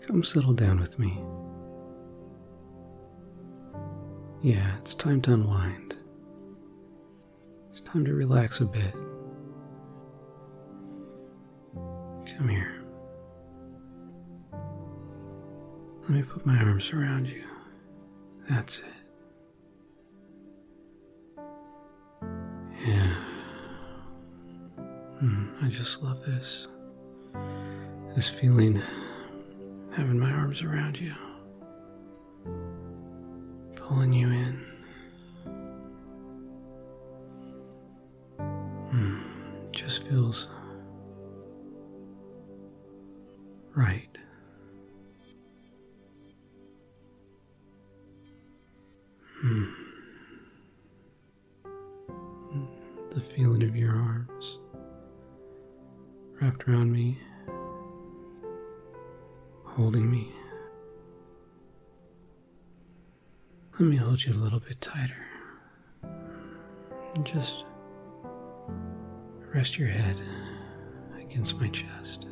Come settle down with me. Yeah, it's time to unwind. It's time to relax a bit. Come here. Let me put my arms around you. That's it. Yeah. I just love this. This feeling, having my arms around you. Pulling you in. Just feels right. The feeling of your arms wrapped around me, holding me. Let me hold you a little bit tighter. And just rest your head against my chest.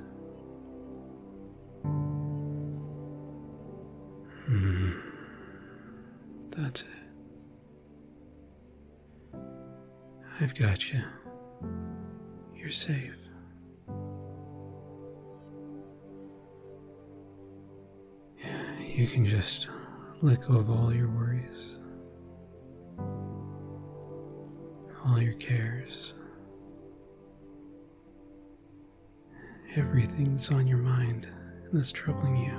That's it. I've got you. You're safe. You can just let go of all your worries, all your cares, everything that's on your mind and that's troubling you.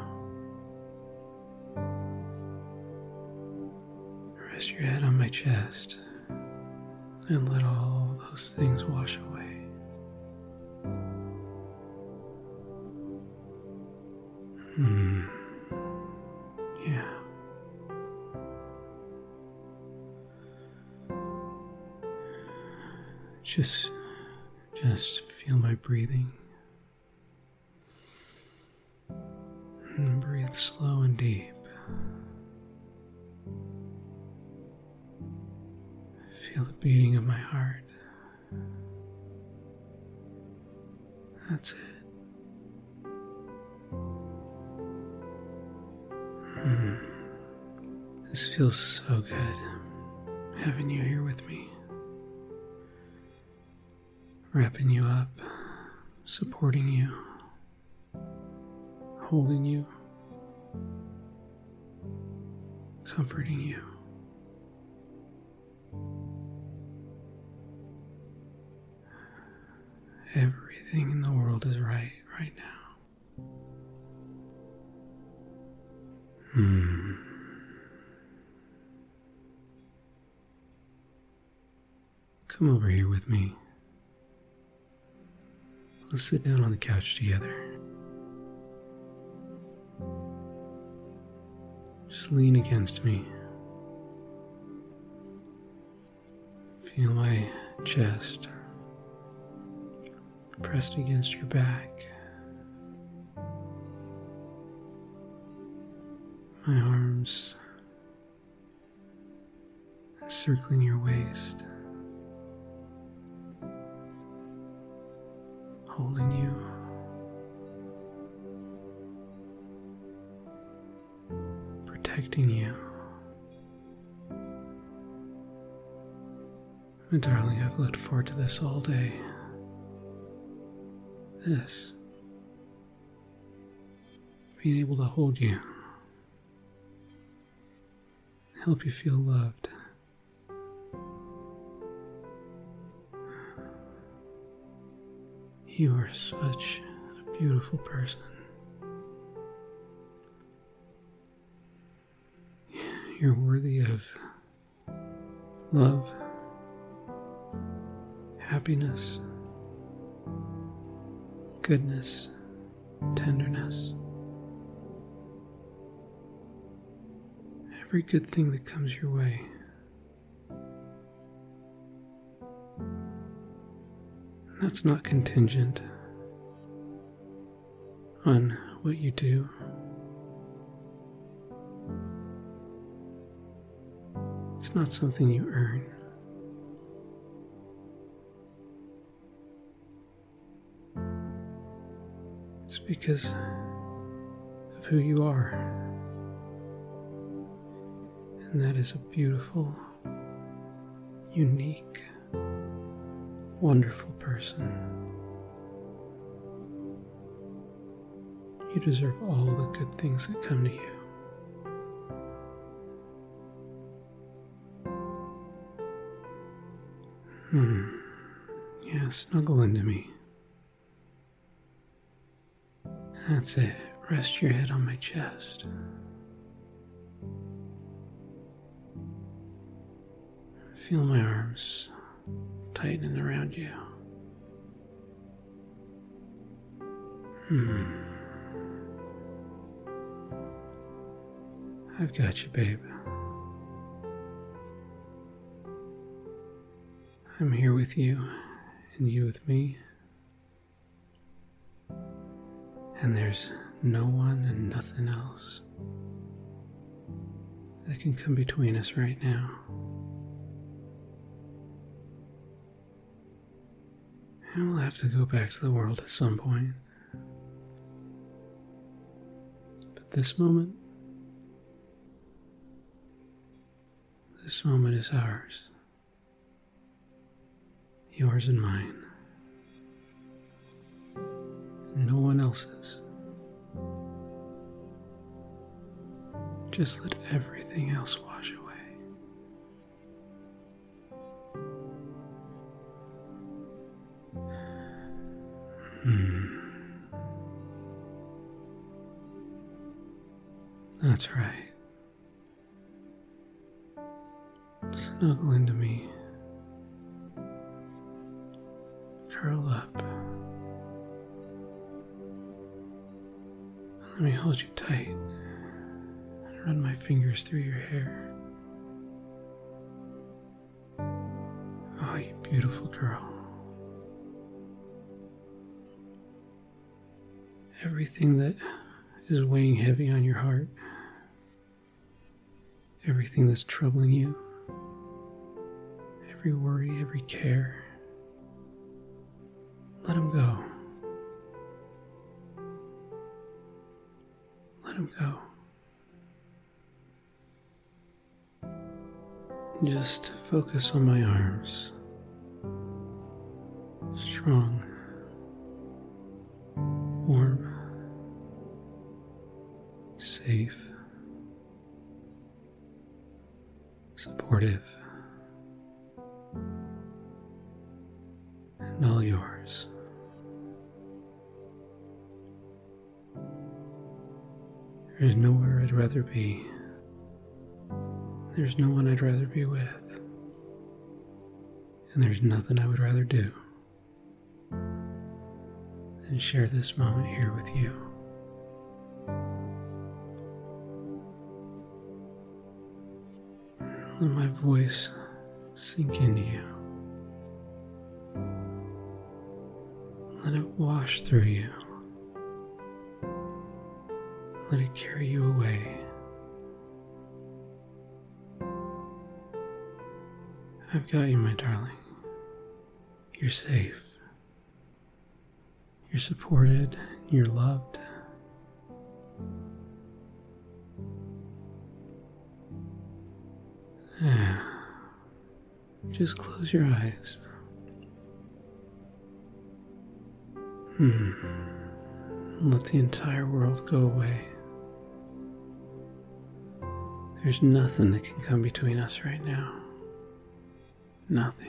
Rest your head on my chest and let all those things wash away. Yeah. Just feel my breathing. And breathe slow and deep. Feel the beating of my heart. That's it. This feels so good, having you here with me. Wrapping you up, supporting you, holding you, comforting you. Everything in the world is right now. Come over here with me. Let's sit down on the couch together. Just lean against me. Feel my chest pressed against your back. My arms encircling your waist. Holding you. Protecting you. My darling, I've looked forward to this all day. This. Being able to hold you. Help you feel loved. You are such a beautiful person. You're worthy of love, happiness, goodness, tenderness. Every good thing that comes your way. That's not contingent on what you do. It's not something you earn. It's because of of who you are. And that is a beautiful, unique, wonderful person. You deserve all the good things that come to you. Yeah, snuggle into me. That's it. Rest your head on my chest. Feel my arms tightening around you. I've got you, babe. I'm here with you, and you with me. And there's no one and nothing else that can come between us right now. And we'll have to go back to the world at some point. But this moment is ours. Yours and mine. No one else's. Just let everything else wash away. That's right. Snuggle into me. Curl up. Let me hold you tight and run my fingers through your hair. Oh, you beautiful girl. Everything that is weighing heavy on your heart, everything that's troubling you, every worry, every care, let them go. Let them go. Just focus on my arms. Strong, warm, safe, supportive, and all yours. There's nowhere I'd rather be. There's no one I'd rather be with. And there's nothing I would rather do than share this moment here with you. Let my voice sink into you. Let it wash through you. Let it carry you away. I've got you, my darling. You're safe. You're supported. You're loved. Just close your eyes. Let the entire world go away. There's nothing that can come between us right now. Nothing.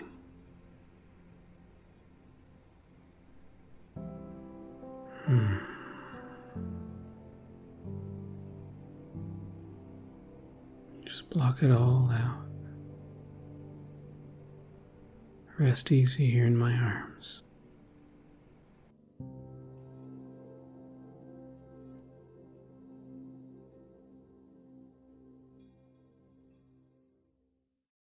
Just block it all out. Rest easy here in my arms.